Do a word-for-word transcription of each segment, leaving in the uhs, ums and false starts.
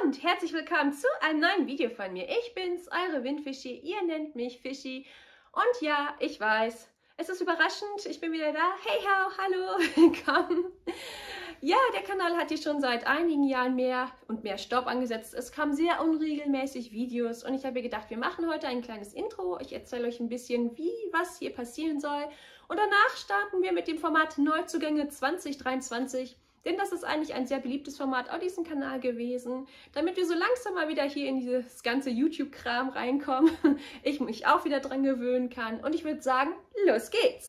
und herzlich willkommen zu einem neuen Video von mir. Ich bin's, eure Windfischi, ihr nennt mich Fischi. Und ja, ich weiß, es ist überraschend, ich bin wieder da. Hey, how, hallo, willkommen. Ja, der Kanal hat hier schon seit einigen Jahren mehr und mehr Staub angesetzt. Es kamen sehr unregelmäßig Videos und ich habe mir gedacht, wir machen heute ein kleines Intro. Ich erzähle euch ein bisschen, wie, was hier passieren soll. Und danach starten wir mit dem Format Neuzugänge zwanzig dreiundzwanzig. Denn das ist eigentlich ein sehr beliebtes Format auf diesem Kanal gewesen, damit wir so langsam mal wieder hier in dieses ganze YouTube-Kram reinkommen, ich mich auch wieder dran gewöhnen kann. Und ich würde sagen, los geht's!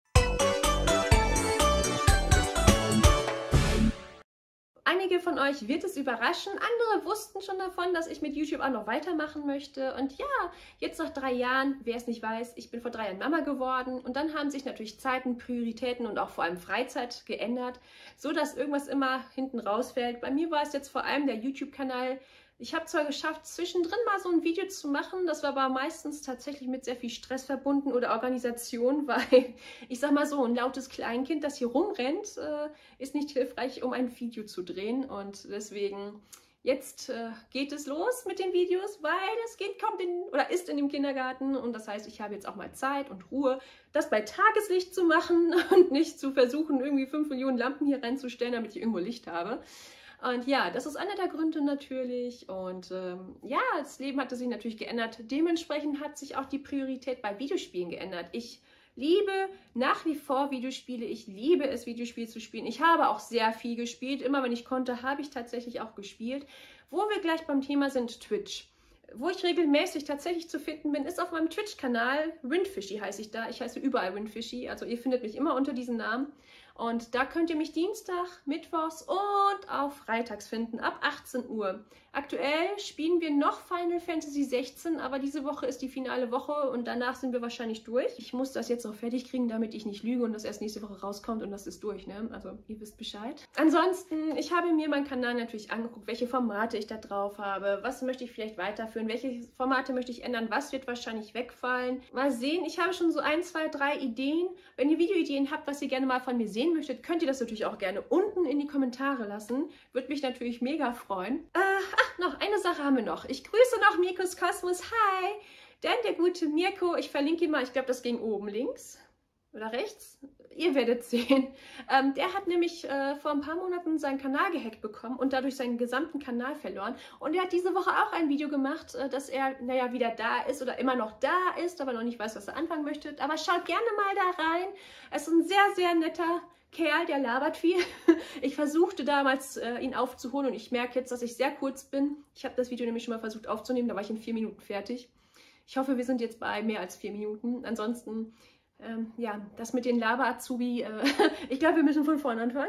Einige von euch wird es überraschen, andere wussten schon davon, dass ich mit YouTube auch noch weitermachen möchte. Und ja, jetzt nach drei Jahren, wer es nicht weiß, ich bin vor drei Jahren Mama geworden. Und dann haben sich natürlich Zeiten, Prioritäten und auch vor allem Freizeit geändert, so dass irgendwas immer hinten rausfällt. Bei mir war es jetzt vor allem der YouTube-Kanal. Ich habe zwar geschafft, zwischendrin mal so ein Video zu machen, das war aber meistens tatsächlich mit sehr viel Stress verbunden oder Organisation, weil ich sag mal so, ein lautes Kleinkind, das hier rumrennt, äh, ist nicht hilfreich, um ein Video zu drehen. Und deswegen, jetzt äh, geht es los mit den Videos, weil das Kind kommt in, oder ist in dem Kindergarten und das heißt, ich habe jetzt auch mal Zeit und Ruhe, das bei Tageslicht zu machen und nicht zu versuchen, irgendwie fünf Millionen Lampen hier reinzustellen, damit ich irgendwo Licht habe. Und ja, das ist einer der Gründe natürlich. Und ähm, ja, das Leben hatte sich natürlich geändert. Dementsprechend hat sich auch die Priorität bei Videospielen geändert. Ich liebe nach wie vor Videospiele. Ich liebe es, Videospiele zu spielen. Ich habe auch sehr viel gespielt. Immer wenn ich konnte, habe ich tatsächlich auch gespielt. Wo wir gleich beim Thema sind, Twitch. Wo ich regelmäßig tatsächlich zu finden bin, ist auf meinem Twitch-Kanal. Windfischi heiße ich da. Ich heiße überall Windfischi. Also ihr findet mich immer unter diesem Namen. Und da könnt ihr mich Dienstag, Mittwochs und auch freitags finden, ab achtzehn Uhr. Aktuell spielen wir noch Final Fantasy sechzehn, aber diese Woche ist die finale Woche und danach sind wir wahrscheinlich durch. Ich muss das jetzt noch fertig kriegen, damit ich nicht lüge und das erst nächste Woche rauskommt und das ist durch, ne? Also ihr wisst Bescheid. Ansonsten, ich habe mir meinen Kanal natürlich angeguckt, welche Formate ich da drauf habe, was möchte ich vielleicht weiterführen, welche Formate möchte ich ändern, was wird wahrscheinlich wegfallen. Mal sehen, ich habe schon so ein, zwei, drei Ideen. Wenn ihr Videoideen habt, was ihr gerne mal von mir sehen möchtet, könnt ihr das natürlich auch gerne unten in die Kommentare lassen. Würde mich natürlich mega freuen. Äh, ach, noch eine Sache haben wir noch. Ich grüße noch Mirkos Kosmos. Hi! Denn der gute Mirko, ich verlinke ihn mal, ich glaube, das ging oben links oder rechts. Ihr werdet sehen. Ähm, der hat nämlich äh, vor ein paar Monaten seinen Kanal gehackt bekommen und dadurch seinen gesamten Kanal verloren. Und er hat diese Woche auch ein Video gemacht, äh, dass er, naja, wieder da ist oder immer noch da ist, aber noch nicht weiß, was er anfangen möchte. Aber schaut gerne mal da rein. Es ist ein sehr, sehr netter Kerl, der labert viel. Ich versuchte damals, äh, ihn aufzuholen und ich merke jetzt, dass ich sehr kurz bin. Ich habe das Video nämlich schon mal versucht aufzunehmen, da war ich in vier Minuten fertig. Ich hoffe, wir sind jetzt bei mehr als vier Minuten. Ansonsten, ähm, ja, das mit den Laber-Azubi, äh, ich glaube, wir müssen von vorne anfangen.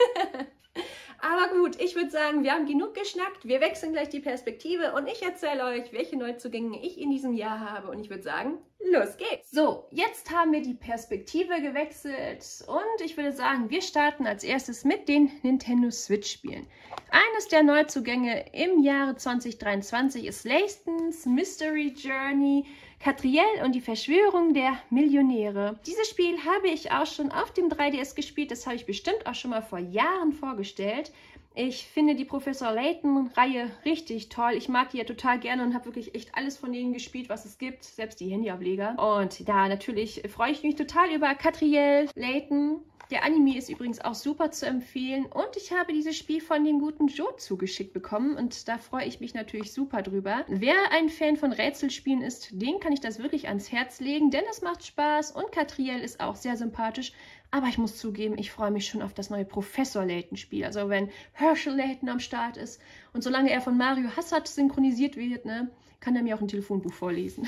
Aber gut, ich würde sagen, wir haben genug geschnackt. Wir wechseln gleich die Perspektive und ich erzähle euch, welche Neuzugänge ich in diesem Jahr habe. Und ich würde sagen, los geht's! So, jetzt haben wir die Perspektive gewechselt und ich würde sagen, wir starten als erstes mit den Nintendo Switch-Spielen. Eines der Neuzugänge im Jahre zwanzig dreiundzwanzig ist Layton's Mystery Journey, Catriel und die Verschwörung der Millionäre. Dieses Spiel habe ich auch schon auf dem drei D S gespielt, das habe ich bestimmt auch schon mal vor Jahren vorgestellt. Ich finde die Professor Layton-Reihe richtig toll. Ich mag die ja total gerne und habe wirklich echt alles von denen gespielt, was es gibt, selbst die Handyableger. Und ja, natürlich freue ich mich total über Catriel Layton. Der Anime ist übrigens auch super zu empfehlen und ich habe dieses Spiel von dem guten Joe zugeschickt bekommen und da freue ich mich natürlich super drüber. Wer ein Fan von Rätselspielen ist, den kann ich das wirklich ans Herz legen, denn es macht Spaß und Catriel ist auch sehr sympathisch. Aber ich muss zugeben, ich freue mich schon auf das neue Professor Layton Spiel. Also wenn Herschel Layton am Start ist und solange er von Mario Hassard synchronisiert wird, ne, kann er mir auch ein Telefonbuch vorlesen.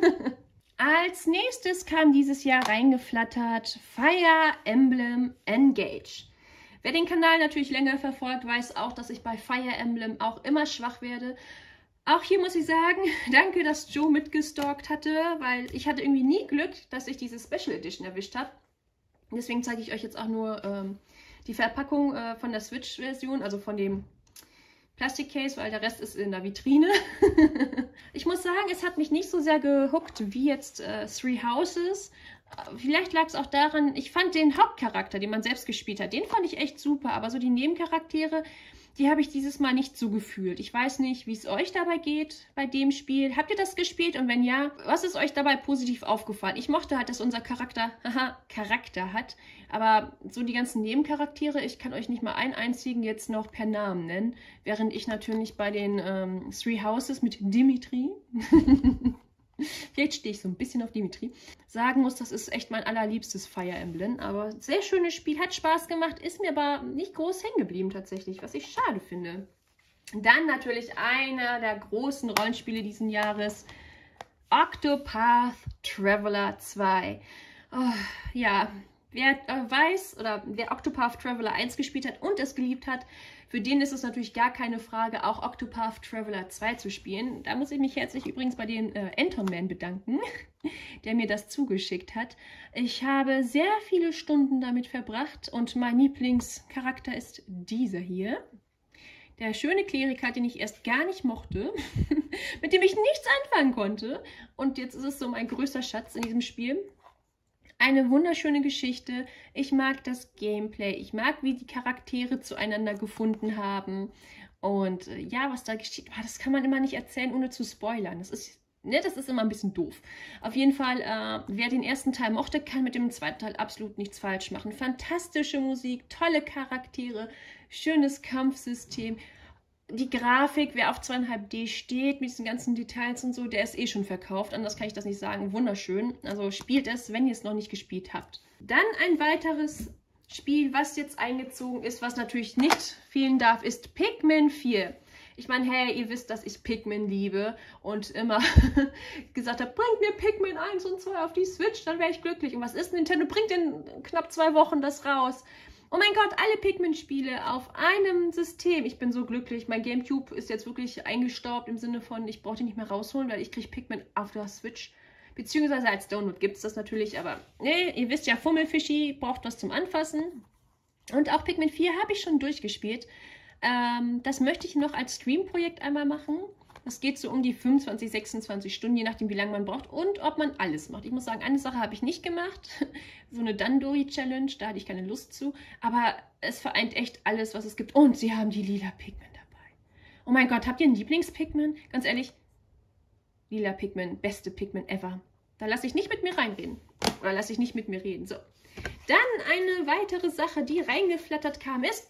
Als nächstes kam dieses Jahr reingeflattert Fire Emblem Engage. Wer den Kanal natürlich länger verfolgt, weiß auch, dass ich bei Fire Emblem auch immer schwach werde. Auch hier muss ich sagen, danke, dass Joe mitgestalkt hatte, weil ich hatte irgendwie nie Glück, dass ich diese Special Edition erwischt habe. Deswegen zeige ich euch jetzt auch nur ähm, die Verpackung äh, von der Switch-Version, also von dem Plastikcase, weil der Rest ist in der Vitrine. Ich muss sagen, es hat mich nicht so sehr gehuckt wie jetzt äh, Three Houses. Vielleicht lag es auch daran, ich fand den Hauptcharakter, den man selbst gespielt hat, den fand ich echt super, aber so die Nebencharaktere, die habe ich dieses Mal nicht so gefühlt. Ich weiß nicht, wie es euch dabei geht bei dem Spiel. Habt ihr das gespielt? Und wenn ja, was ist euch dabei positiv aufgefallen? Ich mochte halt, dass unser Charakter, haha, Charakter hat. Aber so die ganzen Nebencharaktere, ich kann euch nicht mal einen einzigen jetzt noch per Namen nennen. Während ich natürlich bei den ähm, Three Houses mit Dimitri, vielleicht stehe ich so ein bisschen auf Dimitri, sagen muss, das ist echt mein allerliebstes Fire Emblem. Aber sehr schönes Spiel, hat Spaß gemacht, ist mir aber nicht groß hängen geblieben tatsächlich, was ich schade finde. Dann natürlich einer der großen Rollenspiele diesen Jahres, Octopath Traveler zwei. Oh, ja, wer äh, weiß oder wer Octopath Traveler eins gespielt hat und es geliebt hat, für den ist es natürlich gar keine Frage, auch Octopath Traveler zwei zu spielen. Da muss ich mich herzlich übrigens bei dem äh, Anton Man bedanken, der mir das zugeschickt hat. Ich habe sehr viele Stunden damit verbracht und mein Lieblingscharakter ist dieser hier. Der schöne Kleriker, den ich erst gar nicht mochte, mit dem ich nichts anfangen konnte. Und jetzt ist es so mein größter Schatz in diesem Spiel. Eine wunderschöne Geschichte. Ich mag das Gameplay. Ich mag, wie die Charaktere zueinander gefunden haben. Und äh, ja, was da geschieht, das kann man immer nicht erzählen, ohne zu spoilern. Das ist, ne, das ist immer ein bisschen doof. Auf jeden Fall, äh, wer den ersten Teil mochte, kann mit dem zweiten Teil absolut nichts falsch machen. Fantastische Musik, tolle Charaktere, schönes Kampfsystem. Die Grafik, wer auf zwei Komma fünf D steht, mit diesen ganzen Details und so, der ist eh schon verkauft. Anders kann ich das nicht sagen. Wunderschön. Also spielt es, wenn ihr es noch nicht gespielt habt. Dann ein weiteres Spiel, was jetzt eingezogen ist, was natürlich nicht fehlen darf, ist Pikmin vier. Ich meine, hey, ihr wisst, dass ich Pikmin liebe und immer gesagt habe, bringt mir Pikmin eins und zwei auf die Switch, dann wäre ich glücklich. Und was ist Nintendo? Bringt in knapp zwei Wochen das raus. Oh mein Gott, alle Pikmin-Spiele auf einem System. Ich bin so glücklich. Mein Gamecube ist jetzt wirklich eingestaubt im Sinne von, ich brauche den nicht mehr rausholen, weil ich kriege Pikmin auf der Switch. Beziehungsweise als Download gibt es das natürlich, aber nee, ihr wisst ja, Fummelfischi braucht was zum Anfassen. Und auch Pikmin vier habe ich schon durchgespielt. Ähm, das möchte ich noch als Stream-Projekt einmal machen. Das geht so um die fünfundzwanzig, sechsundzwanzig Stunden, je nachdem, wie lange man braucht und ob man alles macht. Ich muss sagen, eine Sache habe ich nicht gemacht. So eine Dandori-Challenge, da hatte ich keine Lust zu. Aber es vereint echt alles, was es gibt. Und sie haben die lila Pikmin dabei. Oh mein Gott, habt ihr einen Lieblings-Pikmin? Ganz ehrlich, lila Pikmin, beste Pikmin ever. Da lasse ich nicht mit mir reinreden. Oder lasse ich nicht mit mir reden. So. Dann eine weitere Sache, die reingeflattert kam, ist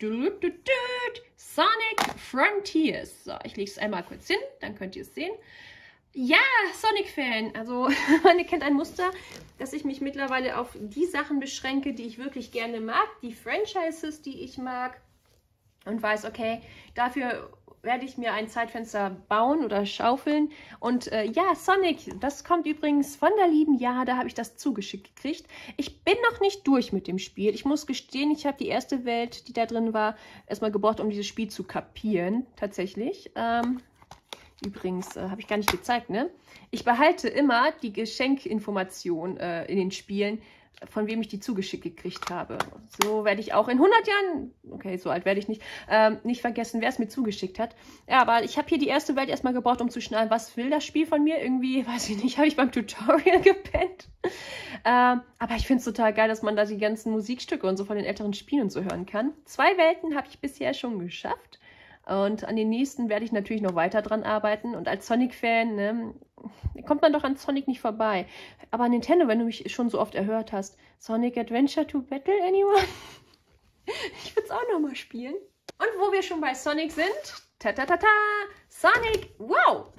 Sonic Frontiers. So, ich lege es einmal kurz hin, dann könnt ihr es sehen. Ja, Sonic-Fan. Also, man erkennt ein Muster, dass ich mich mittlerweile auf die Sachen beschränke, die ich wirklich gerne mag, die Franchises, die ich mag. Und weiß, okay, dafür werde ich mir ein Zeitfenster bauen oder schaufeln. Und äh, ja, Sonic, das kommt übrigens von der lieben Ja, da habe ich das zugeschickt gekriegt. Ich bin noch nicht durch mit dem Spiel. Ich muss gestehen, ich habe die erste Welt, die da drin war, erstmal gebraucht, um dieses Spiel zu kapieren, tatsächlich. Ähm, übrigens, äh, habe ich gar nicht gezeigt, ne? Ich behalte immer die Geschenkinformation äh, in den Spielen, von wem ich die zugeschickt gekriegt habe. So werde ich auch in hundert Jahren, okay, so alt werde ich nicht, ähm, nicht vergessen, wer es mir zugeschickt hat. Ja, aber ich habe hier die erste Welt erstmal gebraucht, um zu schnallen, was will das Spiel von mir? Irgendwie, weiß ich nicht, habe ich beim Tutorial gepennt. Ähm, aber ich finde es total geil, dass man da die ganzen Musikstücke und so von den älteren Spielen und so hören kann. Zwei Welten habe ich bisher schon geschafft. Und an den nächsten werde ich natürlich noch weiter dran arbeiten. Und als Sonic-Fan, ne, kommt man doch an Sonic nicht vorbei. Aber Nintendo, wenn du mich schon so oft erhört hast, Sonic Adventure to Battle, anyone? Ich würde es auch nochmal spielen. Und wo wir schon bei Sonic sind, ta ta ta ta, Sonic, wow!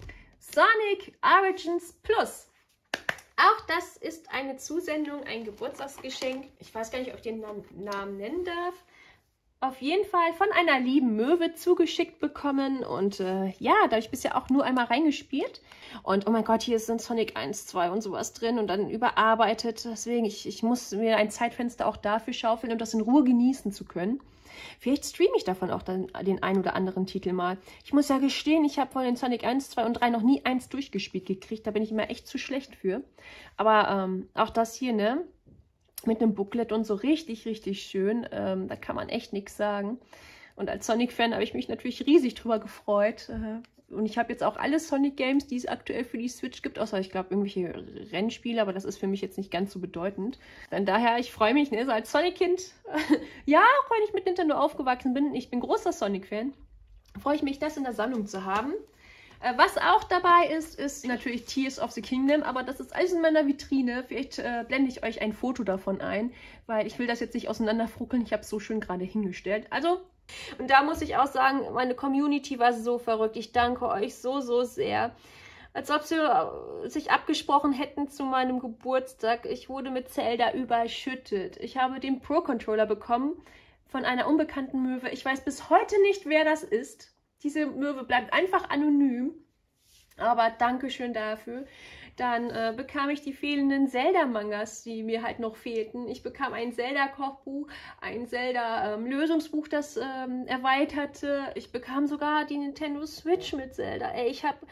Sonic Origins Plus. Auch das ist eine Zusendung, ein Geburtstagsgeschenk. Ich weiß gar nicht, ob ich den Namen nennen darf. Auf jeden Fall von einer lieben Möwe zugeschickt bekommen. Und äh, ja, da habe ich bisher auch nur einmal reingespielt. Und oh mein Gott, hier sind Sonic eins, zwei und sowas drin und dann überarbeitet. Deswegen, ich, ich muss mir ein Zeitfenster auch dafür schaufeln, um das in Ruhe genießen zu können. Vielleicht streame ich davon auch dann den ein oder anderen Titel mal. Ich muss ja gestehen, ich habe von den Sonic eins, zwei und drei noch nie eins durchgespielt gekriegt. Da bin ich immer echt zu schlecht für. Aber ähm, auch das hier, ne? Mit einem Booklet und so richtig, richtig schön. Ähm, da kann man echt nichts sagen. Und als Sonic-Fan habe ich mich natürlich riesig drüber gefreut. Äh, Und ich habe jetzt auch alle Sonic Games, die es aktuell für die Switch gibt, außer ich glaube irgendwelche Rennspiele, aber das ist für mich jetzt nicht ganz so bedeutend. Von daher, ich freue mich, ne, so als Sonic-Kind, ja, auch wenn ich mit Nintendo aufgewachsen bin, ich bin großer Sonic-Fan, freue ich mich, das in der Sammlung zu haben. Was auch dabei ist, ist natürlich Tears of the Kingdom, aber das ist alles in meiner Vitrine. Vielleicht äh, blende ich euch ein Foto davon ein, weil ich will das jetzt nicht auseinanderfruckeln. Ich habe es so schön gerade hingestellt. Also, und da muss ich auch sagen, meine Community war so verrückt. Ich danke euch so, so sehr. Als ob sie sich abgesprochen hätten zu meinem Geburtstag. Ich wurde mit Zelda überschüttet. Ich habe den Pro-Controller bekommen von einer unbekannten Möwe. Ich weiß bis heute nicht, wer das ist. Diese Möwe bleibt einfach anonym, aber Dankeschön dafür. Dann äh, bekam ich die fehlenden Zelda-Mangas, die mir halt noch fehlten. Ich bekam ein Zelda-Kochbuch, ein Zelda-Lösungsbuch, das ähm, erweiterte. Ich bekam sogar die Nintendo Switch mit Zelda. Ey, ich habe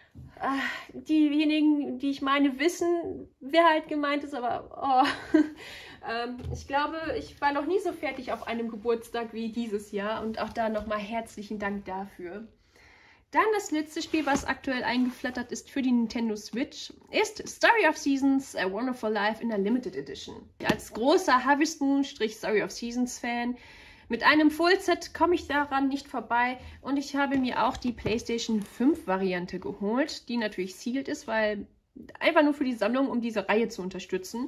äh, diejenigen, die ich meine, wissen, wer halt gemeint ist, aber oh. ähm, ich glaube, ich war noch nie so fertig auf einem Geburtstag wie dieses Jahr und auch da nochmal herzlichen Dank dafür. Dann das letzte Spiel, was aktuell eingeflattert ist für die Nintendo Switch, ist Story of Seasons A Wonderful Life in der Limited Edition. Als großer Harvest Moon-Story of Seasons Fan mit einem Fullset komme ich daran nicht vorbei und ich habe mir auch die PlayStation fünf Variante geholt, die natürlich sealed ist, weil einfach nur für die Sammlung, um diese Reihe zu unterstützen.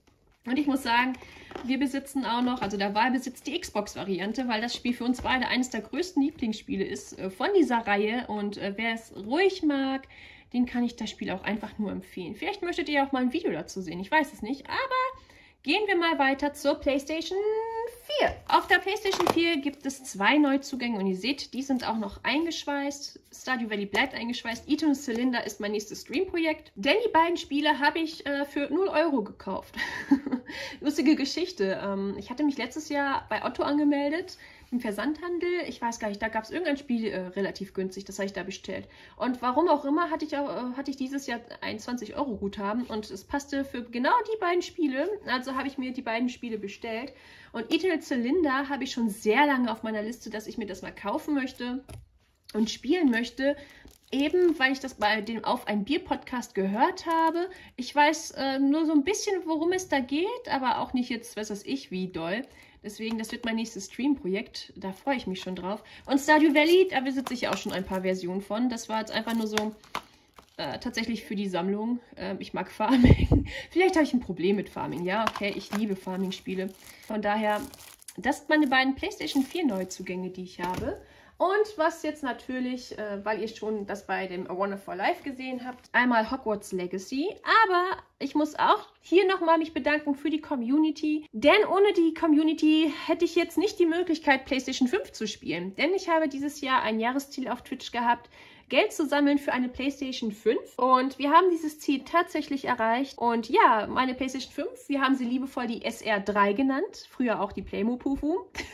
Und ich muss sagen, wir besitzen auch noch, also der Wahl besitzt die Xbox-Variante, weil das Spiel für uns beide eines der größten Lieblingsspiele ist äh, von dieser Reihe. Und äh, wer es ruhig mag, den kann ich das Spiel auch einfach nur empfehlen. Vielleicht möchtet ihr auch mal ein Video dazu sehen, ich weiß es nicht. Aber gehen wir mal weiter zur PlayStation vier. Auf der PlayStation vier gibt es zwei Neuzugänge und ihr seht, die sind auch noch eingeschweißt. Stardew Valley bleibt eingeschweißt. Eton Cylinder ist mein nächstes Stream-Projekt. Denn die beiden Spiele habe ich äh, für null Euro gekauft. Lustige Geschichte. Ähm, ich hatte mich letztes Jahr bei Otto angemeldet, im Versandhandel. Ich weiß gar nicht, da gab es irgendein Spiel äh, relativ günstig, das habe ich da bestellt. Und warum auch immer hatte ich, auch, äh, hatte ich dieses Jahr ein zwanzig Euro Guthaben und es passte für genau die beiden Spiele. Also habe ich mir die beiden Spiele bestellt. Und Eternal Cylinder habe ich schon sehr lange auf meiner Liste, dass ich mir das mal kaufen möchte und spielen möchte. Eben, weil ich das bei dem Auf ein Bier Podcast gehört habe. Ich weiß äh, nur so ein bisschen, worum es da geht, aber auch nicht jetzt, was weiß ich, wie doll. Deswegen, das wird mein nächstes Stream-Projekt. Da freue ich mich schon drauf. Und Stardew Valley, da besitze ich auch schon ein paar Versionen von. Das war jetzt einfach nur so äh, tatsächlich für die Sammlung. Ähm, ich mag Farming. Vielleicht habe ich ein Problem mit Farming. Ja, okay, ich liebe Farming-Spiele. Von daher, das sind meine beiden PlayStation vier Neuzugänge, die ich habe. Und was jetzt natürlich, äh, weil ihr schon das bei dem A Wonderful Life gesehen habt, einmal Hogwarts Legacy. Aber ich muss auch hier nochmal mich bedanken für die Community. Denn ohne die Community hätte ich jetzt nicht die Möglichkeit, PlayStation fünf zu spielen. Denn ich habe dieses Jahr ein Jahresziel auf Twitch gehabt, Geld zu sammeln für eine PlayStation fünf. Und wir haben dieses Ziel tatsächlich erreicht. Und ja, meine PlayStation fünf, wir haben sie liebevoll die S R drei genannt. Früher auch die Playmo-Pufu.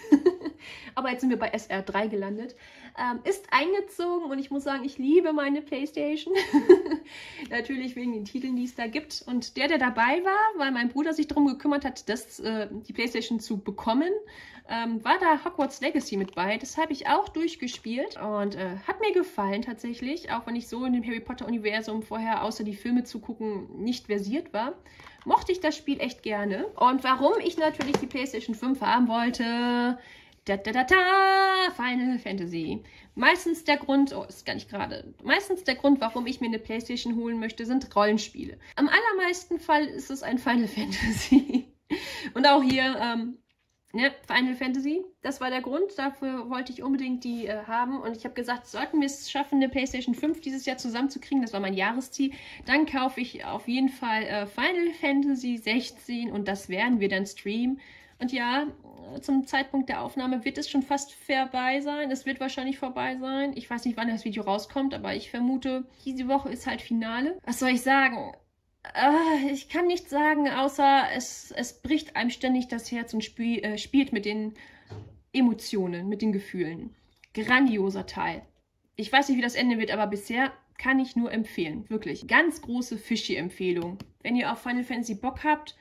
Aber jetzt sind wir bei S R drei gelandet. Ähm, ist eingezogen und ich muss sagen, ich liebe meine PlayStation. Natürlich wegen den Titeln, die es da gibt. Und der, der dabei war, weil mein Bruder sich darum gekümmert hat, das, äh, die PlayStation zu bekommen, ähm, war da Hogwarts Legacy mit bei. Das habe ich auch durchgespielt und äh, hat mir gefallen tatsächlich, auch wenn ich so in dem Harry Potter Universum vorher, außer die Filme zu gucken, nicht versiert war. Mochte ich das Spiel echt gerne. Und warum ich natürlich die PlayStation fünf haben wollte... Da, da, da, da, Final Fantasy. Meistens der Grund, oh, ist gar nicht gerade, meistens der Grund, warum ich mir eine PlayStation holen möchte, sind Rollenspiele. Am allermeisten Fall ist es ein Final Fantasy. Und auch hier, ähm, ne, Final Fantasy, das war der Grund, dafür wollte ich unbedingt die äh, haben. Und ich habe gesagt, sollten wir es schaffen, eine PlayStation fünf dieses Jahr zusammenzukriegen, das war mein Jahresziel, dann kaufe ich auf jeden Fall äh, Final Fantasy sechzehn und das werden wir dann streamen. Und ja, zum Zeitpunkt der Aufnahme wird es schon fast vorbei sein. Es wird wahrscheinlich vorbei sein. Ich weiß nicht, wann das Video rauskommt, aber ich vermute, diese Woche ist halt Finale. Was soll ich sagen? Äh, ich kann nichts sagen, außer es, es bricht einem ständig das Herz und spiel, äh, spielt mit den Emotionen, mit den Gefühlen. Grandioser Teil. Ich weiß nicht, wie das Ende wird, aber bisher kann ich nur empfehlen. Wirklich. Ganz große Fischi-Empfehlung. Wenn ihr auf Final Fantasy Bock habt,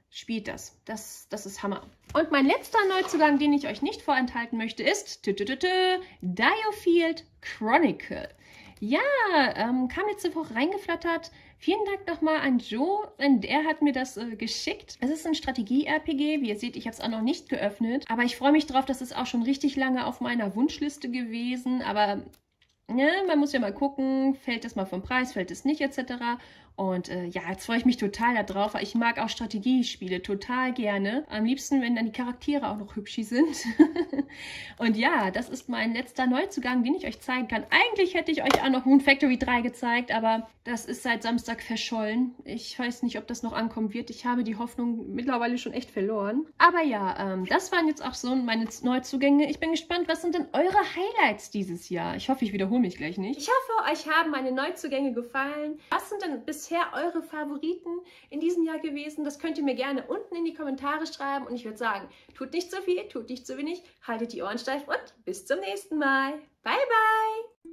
spielt das. Das, das ist Hammer. Und mein letzter Neuzugang, den ich euch nicht vorenthalten möchte, ist Diofield Chronicle. Ja, ähm, kam letzte Woche reingeflattert. Vielen Dank nochmal an Joe, denn der hat mir das äh, geschickt. Es ist ein Strategie-R P G. Wie ihr seht, ich habe es auch noch nicht geöffnet. Aber ich freue mich drauf, das ist auch schon richtig lange auf meiner Wunschliste gewesen. Aber ja, man muss ja mal gucken, fällt das mal vom Preis, fällt es nicht, et cetera. Und äh, ja, jetzt freue ich mich total darauf, weil ich mag auch Strategiespiele total gerne. Am liebsten, wenn dann die Charaktere auch noch hübschi sind. Und ja, das ist mein letzter Neuzugang, den ich euch zeigen kann. Eigentlich hätte ich euch auch noch Moon Factory drei gezeigt, aber das ist seit Samstag verschollen. Ich weiß nicht, ob das noch ankommen wird. Ich habe die Hoffnung mittlerweile schon echt verloren. Aber ja, ähm, das waren jetzt auch so meine Neuzugänge. Ich bin gespannt, was sind denn eure Highlights dieses Jahr? Ich hoffe, ich wiederhole mich gleich nicht. Ich hoffe, euch haben meine Neuzugänge gefallen. Was sind denn bisher eure Favoriten in diesem Jahr gewesen? Das könnt ihr mir gerne unten in die Kommentare schreiben. Und ich würde sagen, tut nicht zu viel, tut nicht zu wenig, haltet die Ohren steif und bis zum nächsten Mal. Bye, bye!